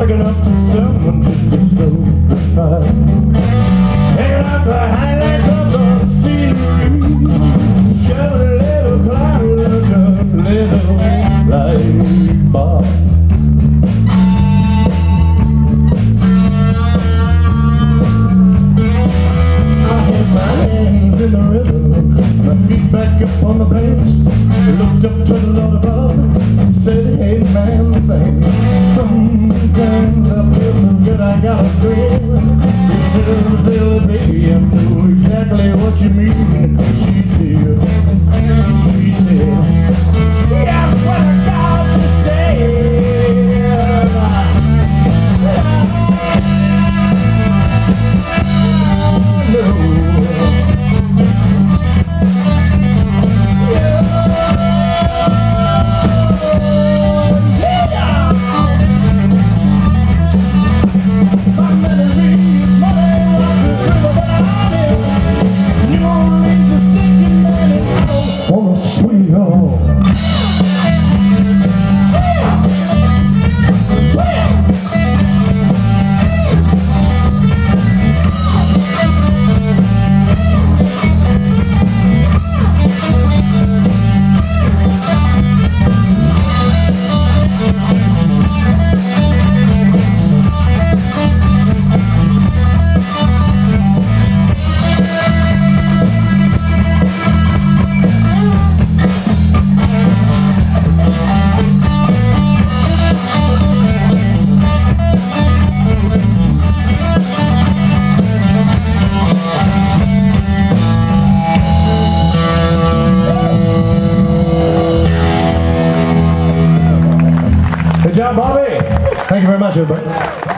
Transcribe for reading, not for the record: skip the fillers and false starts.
sucking up to someone just to stoke the fire. Hanging out the highlights of the scenery, show a little cloud, look a little like Bob. In the river, my feet back up on the banks, looked up to the Lord above and said, hey man, thanks. Sometimes I feel so good I gotta scream. He said, Billy, baby, I know exactly what you mean. She said, yeah, I swear to God, she said, Good job, Bobby. Thank you very much, everybody.